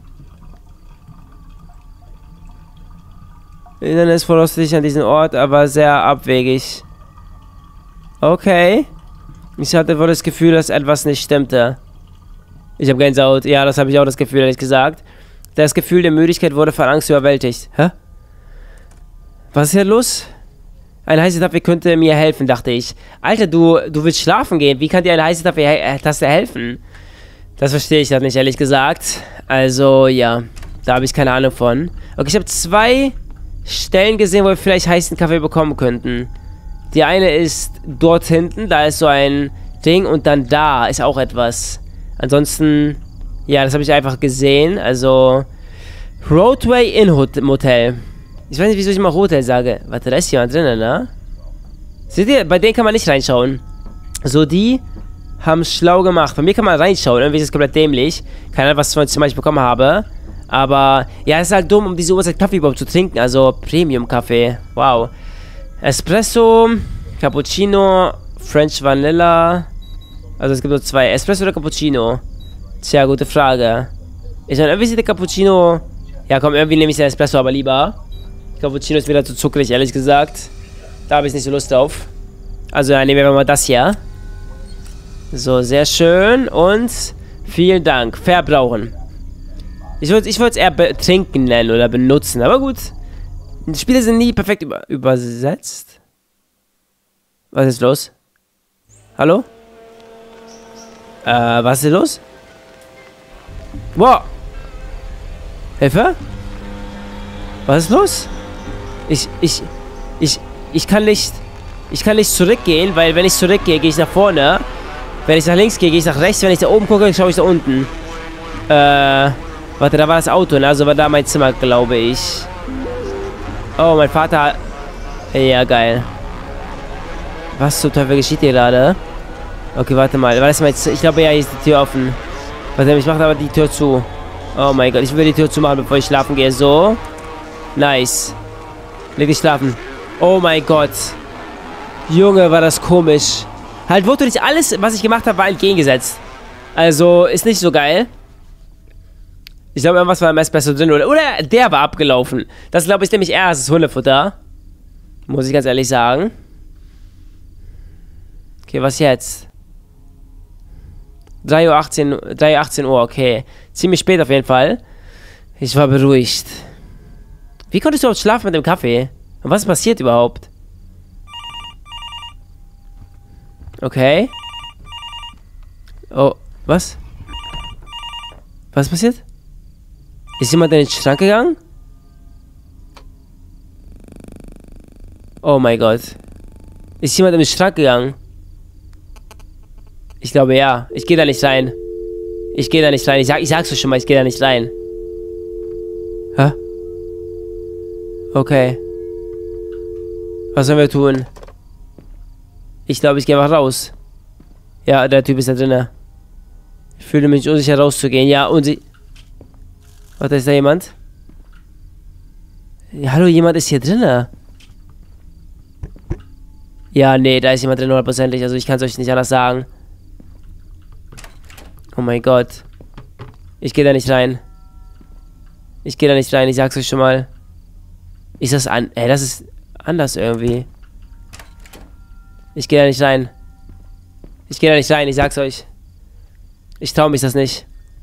Dann ist voraussichtlich an diesem Ort, aber sehr abwegig. Okay. Ich hatte wohl das Gefühl, dass etwas nicht stimmte. Ich habe Gänsehaut. Ja, das habe ich auch das Gefühl, ehrlich gesagt. Das Gefühl der Müdigkeit wurde von Angst überwältigt. Hä? Was ist hier los? Eine heiße Tasse könnte mir helfen, dachte ich. Alter, du, du willst schlafen gehen. Wie kann dir eine heiße Tasse helfen? Das verstehe ich halt nicht, ehrlich gesagt. Also, ja. Da habe ich keine Ahnung von. Okay, ich habe zwei Stellen gesehen, wo wir vielleicht heißen Kaffee bekommen könnten. Die eine ist dort hinten. Da ist so ein Ding. Und dann da ist auch etwas. Ansonsten, ja, das habe ich einfach gesehen. Also, Roadway Inn Motel. Ich weiß nicht, wieso ich immer Hotel sage. Warte, da ist jemand drinnen, ne? Seht ihr, bei denen kann man nicht reinschauen. So, die haben es schlau gemacht. Bei mir kann man reinschauen. Irgendwie ist es komplett dämlich. Keine Ahnung, was ich zum Beispiel bekommen habe. Aber, ja, es ist halt dumm, um diese Uhrzeit Kaffee überhaupt zu trinken. Also, Premium-Kaffee. Wow. Espresso, Cappuccino, French Vanilla. Also, es gibt nur zwei. Espresso oder Cappuccino? Tja, gute Frage. Ich meine, irgendwie sieht der Cappuccino... Ja, komm, irgendwie nehme ich den Espresso aber lieber. Cappuccino ist wieder zu zuckrig, ehrlich gesagt. Da habe ich nicht so Lust drauf. Also, dann nehmen wir mal das hier. So, sehr schön. Und vielen Dank. Verbrauchen. Ich würde ich es eher trinken nennen oder benutzen. Aber gut. Die Spiele sind nie perfekt über übersetzt. Was ist los? Hallo? Äh, was ist los? Wow. Hilfe? Was ist los? Ich, ich, ich, ich kann nicht, ich kann nicht zurückgehen, weil wenn ich zurückgehe, gehe ich nach vorne. Wenn ich nach links gehe, gehe ich nach rechts. Wenn ich da oben gucke, schaue ich da unten. Äh, warte, da war das Auto, ne? Also war da mein Zimmer, glaube ich. Oh, mein Vater. Ja, geil. Was zum Teufel geschieht hier gerade? Okay, warte mal. War das mein Z- ich glaube, ja, hier ist die Tür offen. Warte, ich mache aber die Tür zu. Oh mein Gott, ich will die Tür zumachen, bevor ich schlafen gehe. So. Nice. Leg dich schlafen. Oh mein Gott. Junge, war das komisch. Halt wurde nicht alles, was ich gemacht habe, war entgegengesetzt. Also, ist nicht so geil. Ich glaube, irgendwas war im Espresso drin. Oder, oder der war abgelaufen. Das glaube ich nämlich eher als das Hundefutter. Muss ich ganz ehrlich sagen. Okay, was jetzt? drei Uhr achtzehn, drei Uhr achtzehn Uhr, okay. Ziemlich spät auf jeden Fall. Ich war beruhigt. Wie konntest du überhaupt schlafen mit dem Kaffee? Und was passiert überhaupt? Okay. Oh, was? Was passiert? Ist jemand in den Schrank gegangen? Oh mein Gott. Ist jemand in den Schrank gegangen? Ich glaube ja. Ich gehe da nicht rein. Ich gehe da nicht rein. Ich, sag, ich sag's euch schon mal, ich gehe da nicht rein. Hä? Okay. Was sollen wir tun? Ich glaube, ich gehe einfach raus. Ja, der Typ ist da drin. Ich fühle mich unsicher rauszugehen. Ja, und sie... Warte, ist da jemand? Ja, hallo, jemand ist hier drin. Ja, nee, da ist jemand drin, hundertprozentig. Also ich kann es euch nicht anders sagen. Oh mein Gott. Ich gehe da nicht rein. Ich gehe da nicht rein, ich sag's euch schon mal. Ist das an... Ey, das ist anders irgendwie. Ich gehe da nicht rein. Ich gehe da nicht rein, ich sag's euch. Ich traue mich das nicht.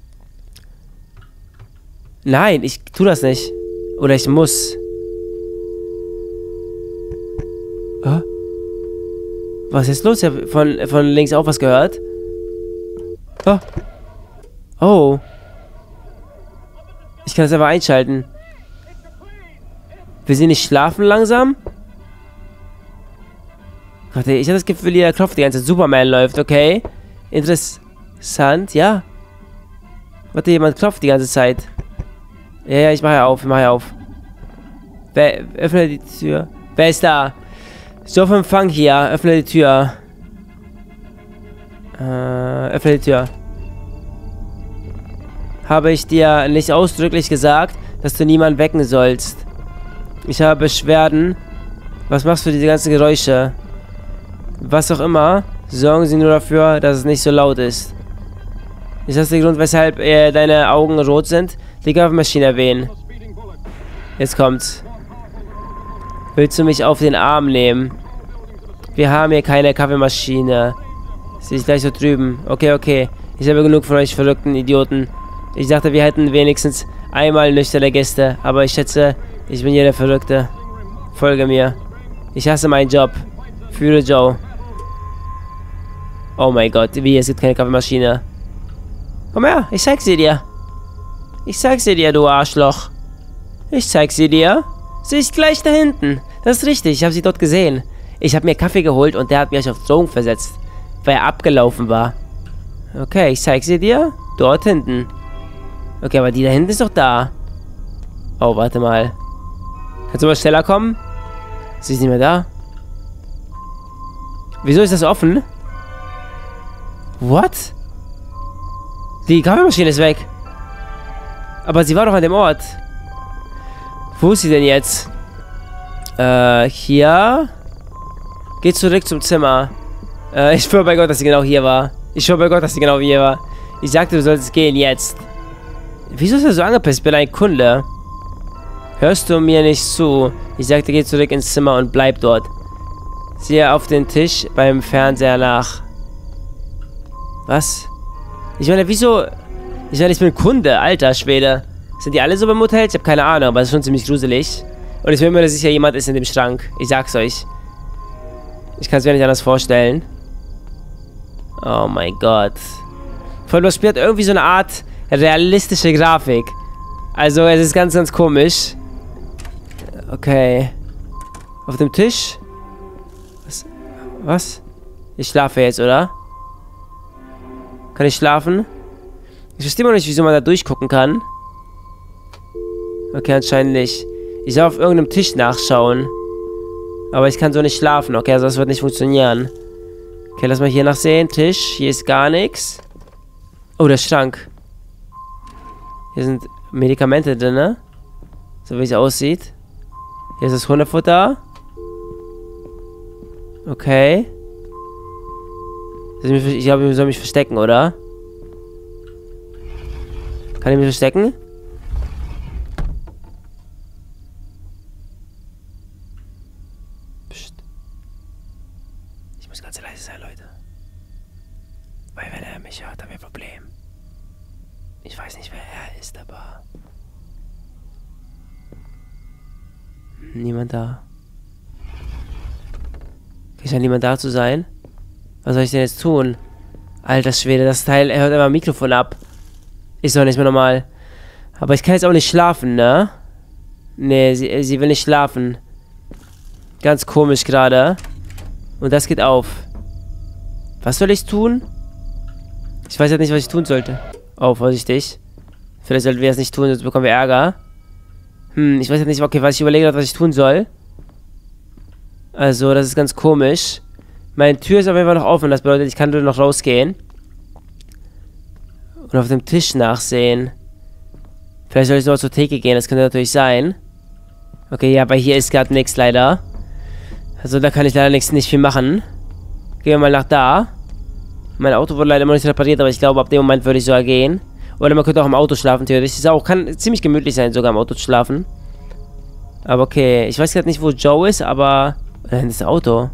Nein, ich tu das nicht. Oder ich muss. Oh. Was ist los? Ich hab von, von links auch was gehört. Oh. Oh. Ich kann es einfach einschalten. Will sie nicht schlafen langsam? Warte, ich habe das Gefühl, hier klopft die ganze Zeit. Superman läuft, okay. Interessant, ja. Warte, jemand klopft die ganze Zeit. Ja, ja, ich mache ja auf, ich mache ja auf. Wer, öffne die Tür. Wer ist da? So auf Empfang hier, öffne die Tür. Äh, öffne die Tür. Habe ich dir nicht ausdrücklich gesagt, dass du niemanden wecken sollst? Ich habe Beschwerden. Was machst du für diese ganzen Geräusche? Was auch immer, sorgen Sie nur dafür, dass es nicht so laut ist. Ist das der Grund, weshalb äh, deine Augen rot sind? Die Kaffeemaschine erwähnen. Jetzt kommt's. Willst du mich auf den Arm nehmen? Wir haben hier keine Kaffeemaschine. Sie ist gleich so drüben. Okay, okay. Ich habe genug von euch verrückten Idioten. Ich dachte, wir hätten wenigstens einmal nüchterne Gäste. Aber ich schätze, ich bin hier der Verrückte. Folge mir. Ich hasse meinen Job. Fühle Joe. Oh mein Gott, wie, es gibt keine Kaffeemaschine. Komm her, ich zeig sie dir. Ich zeig sie dir, du Arschloch. Ich zeig sie dir. Sie ist gleich da hinten. Das ist richtig, ich habe sie dort gesehen. Ich habe mir Kaffee geholt und der hat mich auf Drogen versetzt, weil er abgelaufen war. Okay, ich zeig sie dir. Dort hinten. Okay, aber die da hinten ist doch da. Oh, warte mal. Kannst du mal schneller kommen? Sie ist nicht mehr da. Wieso ist das offen? What? Die Kaffeemaschine ist weg. Aber sie war doch an dem Ort. Wo ist sie denn jetzt? Äh, hier. Geh zurück zum Zimmer. Äh, ich schwöre bei Gott, dass sie genau hier war. Ich schwöre bei Gott, dass sie genau hier war. Ich sagte, du solltest gehen jetzt. Wieso ist er so angepisst? Ich bin ein Kunde. Hörst du mir nicht zu? Ich sagte, geh zurück ins Zimmer und bleib dort. Siehe auf den Tisch beim Fernseher nach. Was? Ich meine, wieso... Ich meine, ich bin Kunde, alter Schwede. Sind die alle so beim Hotel? Ich habe keine Ahnung, aber es ist schon ziemlich gruselig. Und ich bin mir sicher, jemand ist in dem Schrank. Ich sag's euch. Ich kann es mir nicht anders vorstellen. Oh mein Gott. Vor allem, das Spiel hat irgendwie so eine Art realistische Grafik. Also, es ist ganz, ganz komisch. Okay. Auf dem Tisch? Was? Was? Ich schlafe jetzt, oder? Kann ich schlafen? Ich verstehe mal nicht, wieso man da durchgucken kann. Okay, anscheinend nicht. Ich soll auf irgendeinem Tisch nachschauen. Aber ich kann so nicht schlafen. Okay, also das wird nicht funktionieren. Okay, lass mal hier nachsehen. Tisch. Hier ist gar nichts. Oh, der Schrank. Hier sind Medikamente drin, ne? So wie es aussieht. Hier ist das Hundefutter. Okay. Ich glaube, ich soll mich verstecken, oder? Kann ich mich verstecken? Psst. Ich muss ganz leise sein, Leute. Weil wenn er mich hört, haben wir ein Problem. Ich weiß nicht, wer er ist, aber... Niemand da. Scheint niemand da zu sein. Was soll ich denn jetzt tun? Alter Schwede, das Teil, er hört immer Mikrofon ab. Ist doch nicht mehr normal. Aber ich kann jetzt auch nicht schlafen, ne? Nee, sie, sie will nicht schlafen. Ganz komisch gerade. Und das geht auf. Was soll ich tun? Ich weiß halt nicht, was ich tun sollte. Oh, vorsichtig. Vielleicht sollten wir es nicht tun, sonst bekommen wir Ärger. Hm, ich weiß jetzt nicht, okay, was ich überlege, was ich tun soll. Also, das ist ganz komisch. Meine Tür ist auf jeden Fall noch offen, das bedeutet, ich kann nur noch rausgehen. Und auf dem Tisch nachsehen. Vielleicht soll ich noch zur Theke gehen, das könnte natürlich sein. Okay, ja, aber hier ist gerade nichts leider. Also, da kann ich leider nichts, nicht viel machen. Gehen wir mal nach da. Mein Auto wurde leider immer nicht repariert, aber ich glaube, ab dem Moment würde ich sogar gehen. Oder man könnte auch im Auto schlafen, theoretisch. Ist auch, kann ziemlich gemütlich sein, sogar im Auto zu schlafen. Aber okay, ich weiß gerade nicht, wo Joe ist, aber... Da hinten ist das Auto.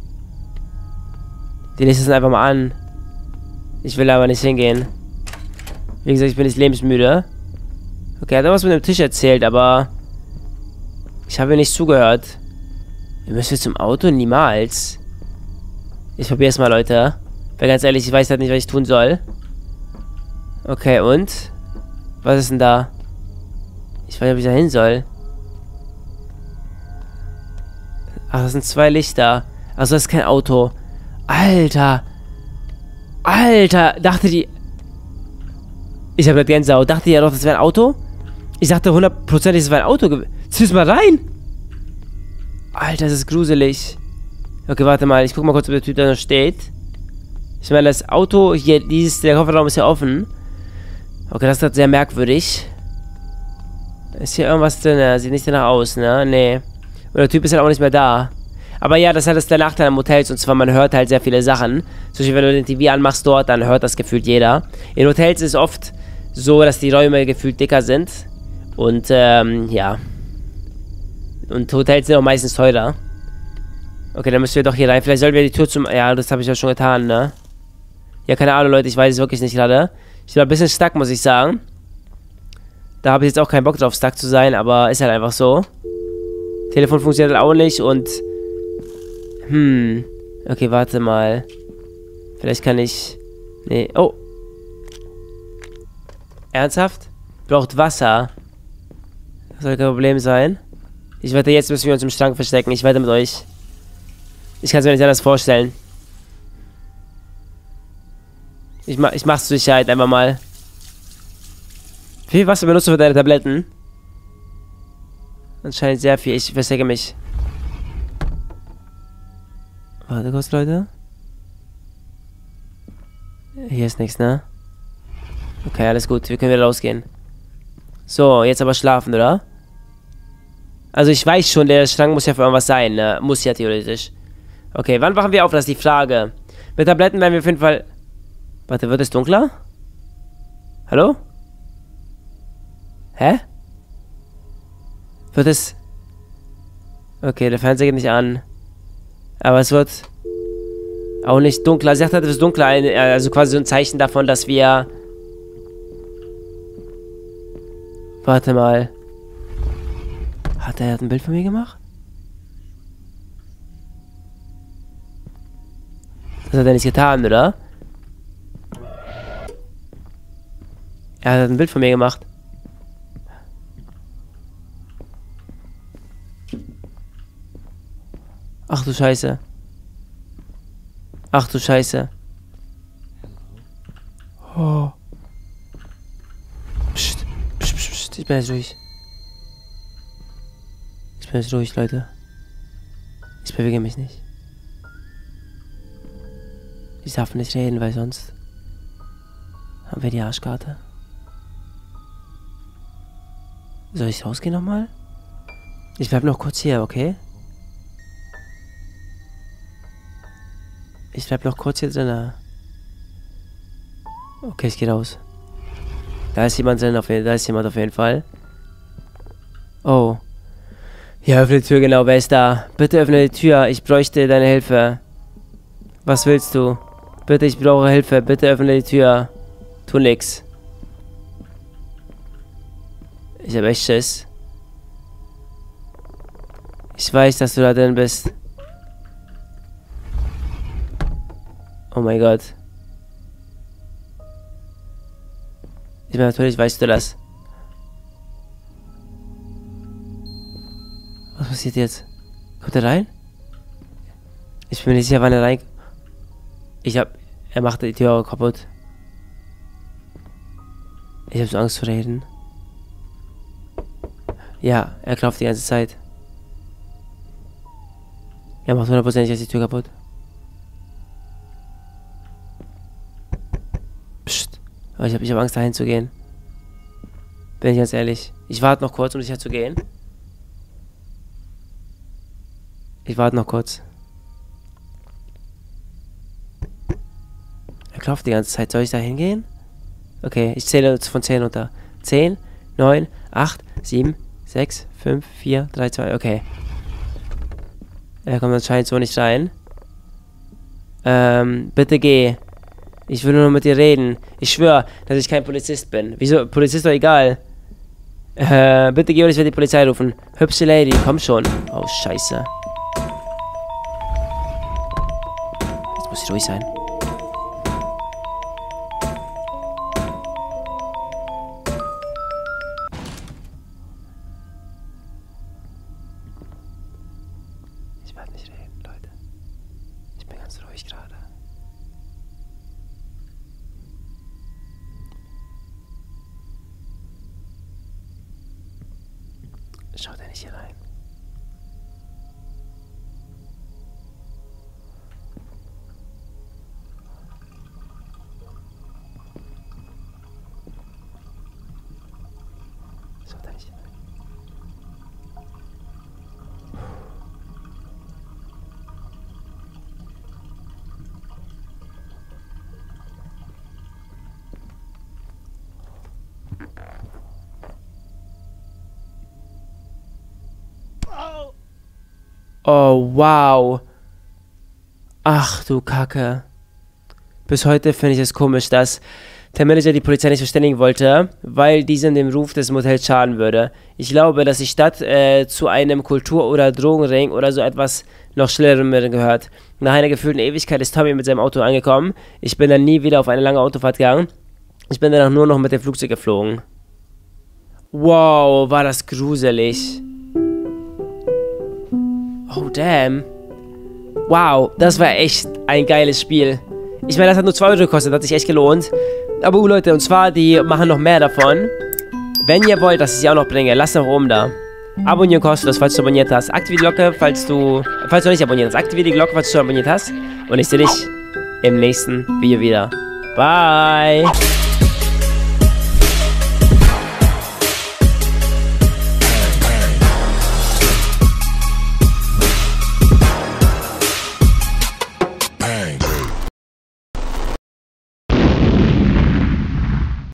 Die lässt es einfach mal an. Ich will aber nicht hingehen. Wie gesagt, ich bin nicht lebensmüde. Okay, er hat was mit dem Tisch erzählt, aber... Ich habe nicht zugehört. Wir müssen jetzt zum Auto? Niemals. Ich probiere es mal, Leute. Weil ganz ehrlich, ich weiß halt nicht, was ich tun soll. Okay, und? Was ist denn da? Ich weiß nicht, ob ich da hin soll. Ach, das sind zwei Lichter. Also das ist kein Auto. Alter. Alter. Dachte die... Ich habe gerade Gänsehaut. Dachte ja doch, das wäre ein Auto? Ich dachte hundertprozentig, das wäre ein Auto. Zieh's mal rein. Alter, das ist gruselig. Okay, warte mal. Ich guck mal kurz, ob der Typ da noch steht. Ich meine, das Auto hier, dieses, der Kofferraum ist ja offen. Okay, das ist gerade sehr merkwürdig. Ist hier irgendwas drin? Sieht nicht danach aus, ne? Nee. Und der Typ ist halt auch nicht mehr da. Aber ja, das ist halt der Nachteil am Hotels. Und zwar, man hört halt sehr viele Sachen. Zum Beispiel, wenn du den T V anmachst dort, dann hört das gefühlt jeder. In Hotels ist es oft so, dass die Räume gefühlt dicker sind. Und, ähm, ja. Und Hotels sind auch meistens teurer. Okay, dann müssen wir doch hier rein. Vielleicht sollten wir die Tür zum... Ja, das habe ich ja schon getan, ne? Ja, keine Ahnung, Leute. Ich weiß es wirklich nicht gerade. Ich bin ein bisschen stuck, muss ich sagen. Da habe ich jetzt auch keinen Bock drauf, stuck zu sein. Aber ist halt einfach so. Telefon funktioniert halt auch nicht und... Hm. Okay, warte mal. Vielleicht kann ich... Nee. Oh. Ernsthaft? Braucht Wasser. Das soll kein Problem sein. Ich wette, jetzt müssen wir uns im Schrank verstecken. Ich wette mit euch. Ich kann es mir nicht anders vorstellen. Ich, ma ich mach's zur Sicherheit einfach mal. Wie viel Wasser benutzt du für deine Tabletten? Anscheinend sehr viel. Ich verstecke mich. Warte kurz, Leute. Hier ist nichts, ne? Okay, alles gut. Wir können wieder rausgehen. So, jetzt aber schlafen, oder? Also ich weiß schon, der Schrank muss ja für irgendwas sein, ne? Muss ja theoretisch. Okay, wann wachen wir auf? Das ist die Frage. Mit Tabletten werden wir auf jeden Fall... Warte, wird es dunkler? Hallo? Hä? Wird es... Okay, der Fernseher geht nicht an. Aber es wird... auch nicht dunkler. Sie sagt halt, es ist dunkler. Also quasi so ein Zeichen davon, dass wir... Warte mal. Hat er ein Bild von mir gemacht? Das hat er nicht getan, oder? Er hat ein Bild von mir gemacht. Ach du Scheiße. Ach du Scheiße. Oh. Psst. Psst, psst, psst. Ich bin jetzt ruhig. Ich bin jetzt ruhig, Leute. Ich bewege mich nicht. Ich darf nicht reden, weil sonst haben wir die Arschkarte. Soll ich rausgehen nochmal? Ich bleib noch kurz hier, okay? Ich bleib noch kurz hier drin. Okay, ich gehe raus. Da ist jemand drin, auf jeden, da ist jemand auf jeden Fall. Oh. Ja, öffne die Tür, genau, wer ist da? Bitte öffne die Tür, ich bräuchte deine Hilfe. Was willst du? Bitte, ich brauche Hilfe, bitte öffne die Tür. Tu nix. Ich hab echt Schiss. Ich weiß, dass du da drin bist. Oh mein Gott. Ich meine, natürlich weißt du das. Was passiert jetzt? Kommt er rein? Ich bin mir nicht sicher, wann er rein... Ich hab... Er macht die Tür kaputt. Ich hab so Angst zu reden. Ja, er klopft die ganze Zeit. Er macht hundertprozentig jetzt die Tür kaputt. Psst. Aber ich hab, ich hab Angst, dahin zu gehen. Bin ich ganz ehrlich. Ich warte noch kurz, um sicher zu gehen. Ich warte noch kurz. Er klopft die ganze Zeit. Soll ich da hingehen? Okay, ich zähle von zehn runter. zehn, neun, acht, sieben, sechs, fünf, vier, drei, zwei. Okay. Er kommt anscheinend so nicht rein. Ähm, bitte geh. Ich will nur mit dir reden. Ich schwöre, dass ich kein Polizist bin. Wieso? Polizist doch egal. Äh, bitte geh und ich werde die Polizei rufen. Hübsche Lady, komm schon. Oh, scheiße. Jetzt muss ich ruhig sein. Ich werde nicht reden, Leute. Ich bin ganz ruhig gerade. Schaut er nicht hier rein? Schaut er nicht hier rein? Oh, wow. Ach du Kacke. Bis heute finde ich es komisch, dass der Manager die Polizei nicht verständigen wollte, weil diesem dem Ruf des Motels schaden würde. Ich glaube, dass die Stadt äh, zu einem Kultur- oder Drogenring oder so etwas noch Schlimmerem gehört. Nach einer gefühlten Ewigkeit ist Tommy mit seinem Auto angekommen. Ich bin dann nie wieder auf eine lange Autofahrt gegangen. Ich bin danach nur noch mit dem Flugzeug geflogen. Wow, war das gruselig. Oh, damn. Wow, das war echt ein geiles Spiel. Ich meine, das hat nur zwei Euro gekostet, hat sich echt gelohnt. Aber uh, Leute, und zwar, die machen noch mehr davon. Wenn ihr wollt, dass ich sie auch noch bringe, lasst nach oben da. Abonnieren kostet das, falls du abonniert hast. Aktiviere die Glocke, falls du, falls du nicht abonniert hast. Aktiviere die Glocke, falls du abonniert hast. Und ich sehe dich im nächsten Video wieder. Bye.